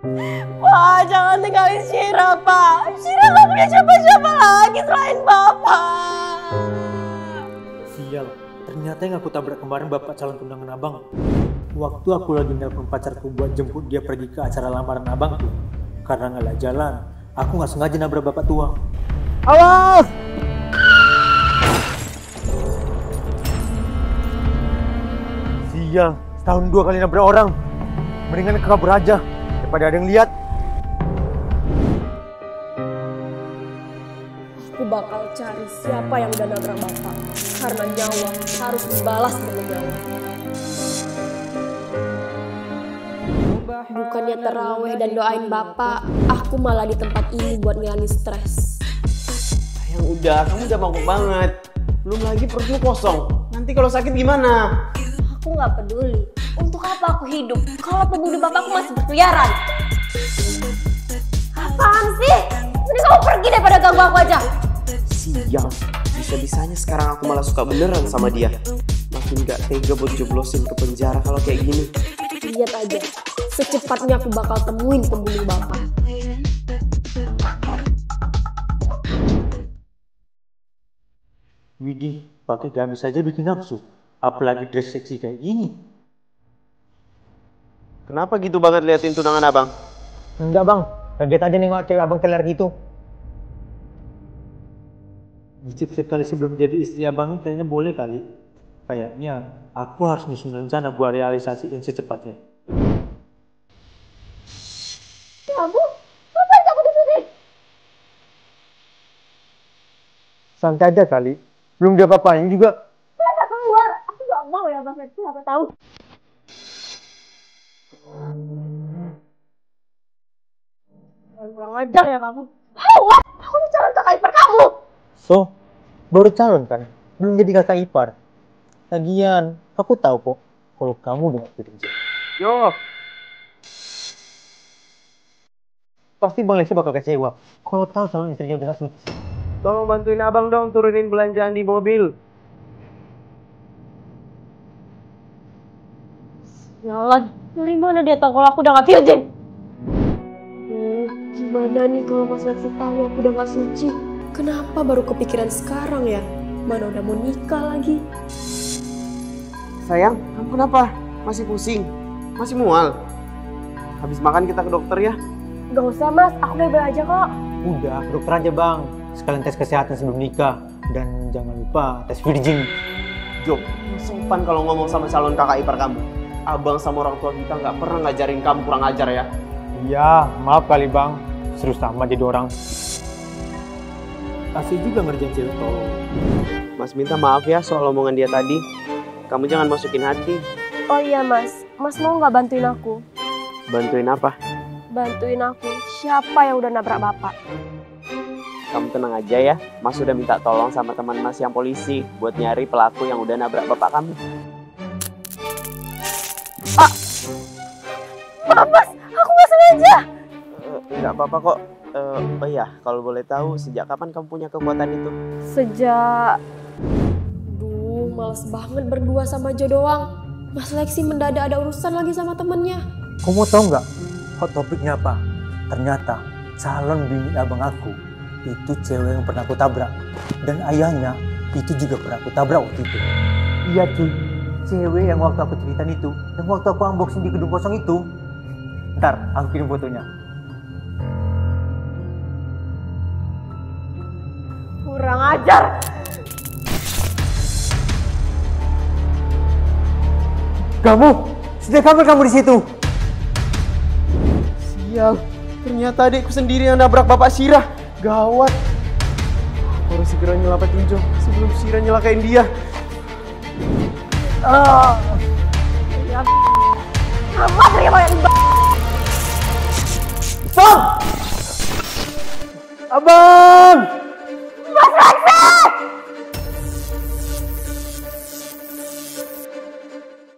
Pak, jangan tinggalin Syira, Pak. Syira gak punya siapa-siapa lagi selain Bapak. Sial, ternyata yang aku tabrak kemarin bapak calon tunangan abang. Waktu aku lagi nelpon pacarku buat jemput dia pergi ke acara lamaran abangku. Karena nggak ada jalan, aku nggak sengaja nabrak bapak tua. Awas! Sial, setahun 2 kali nabrak orang. Mendingan kabur aja daripada ada yang lihat. Aku bakal cari siapa yang udah nabrak Bapak. Karena nyawa harus dibalas dengan nyawa. Bukannya terawih dan doain Bapak, aku malah di tempat ini buat ngilangin stres. Sayang udah, kamu udah mabuk banget. Belum lagi perut lu kosong. Nanti kalau sakit gimana? Aku nggak peduli. Untuk apa aku hidup kalau pembunuh bapakku masih berkeliaran? Apaan sih? Mending kamu pergi daripada ganggu aku aja. Sial, bisa-bisanya sekarang aku malah suka beneran sama dia. Makin gak tega buat jeblosin ke penjara kalau kayak gini. Lihat aja, secepatnya aku bakal temuin pembunuh bapak. Widih, pakai gamis saja bikin nafsu. Apalagi dress seksi kayak gini. Kenapa gitu banget liatin tunangan abang? Enggak bang, kaget aja nengok cewek abang teler gitu. Mencip sekali sebelum jadi istri abang kayaknya boleh kali. Kayaknya aku harus nyusun rencana buat realisasiin secepatnya. Kamu? Ngapain kamu di sini? Santai aja kali, belum dia apa-apain juga. Mereka keluar, aku gak mau ya Bang Fetsi, siapa tahu. Kurang ajar ya kamu. Awas, aku tuh calon kakak ipar kamu. So, baru calon kan, belum jadi kakak ipar. Lagian, aku tahu kok kalau kamu udah gak kerja. Yo, Pasti Bang Lesi bakal kecewa kalau tahu calon istrinya udah gak suci. tolong bantuin abang dong turunin belanjaan di mobil. Jalan, dari mana dia tahu kalau aku udah gak virgin? Gimana nih kalau Mas Lexi tahu aku udah gak suci? Kenapa baru kepikiran sekarang ya? Mana udah mau nikah lagi? Sayang, kamu kenapa? Masih pusing? Masih mual? Habis makan kita ke dokter ya? Gak usah Mas, aku baik-baik aja kok. Udah, ke dokter aja bang. Sekalian tes kesehatan sebelum nikah. Dan jangan lupa tes virgin. Jo, sopan kalau ngomong sama calon kakak ipar kamu. Abang sama orang tua kita nggak pernah ngajarin kamu kurang ajar ya. Iya, maaf kali bang. Seru sama jadi orang. Kasih juga ngerjain cewek tolong. Mas minta maaf ya soal omongan dia tadi. Kamu jangan masukin hati. Oh iya Mas, Mas mau gak bantuin aku? Bantuin apa? Bantuin aku, siapa yang udah nabrak Bapak? Kamu tenang aja ya. Mas udah minta tolong sama teman Mas yang polisi buat nyari pelaku yang udah nabrak bapak kamu. Maaf Mas, aku gak sengaja. Nggak apa-apa kok. Oh iya, kalau boleh tahu sejak kapan kamu punya kekuatan itu? Sejak... Duh, males banget berdua sama Jo doang. Mas Lexi mendadak ada urusan lagi sama temennya. Kamu mau tau nggak hot topiknya apa? Ternyata calon bini abang aku itu cewek yang pernah aku tabrak. Dan ayahnya itu juga pernah aku tabrak waktu itu. Iya cuy, cewek yang waktu aku ceritain itu, yang waktu aku unboxing di gedung kosong itu. Ntar, aku kirim fotonya. Kurang ajar. Kamu, sejak kapan kamu di situ? Sial, ternyata adikku sendiri yang nabrak bapak Syirah. Gawat. Aku harus segera nyelamatin Jo sebelum Syirah nyelakain dia. Ya, apa terima yang Stop! Abang!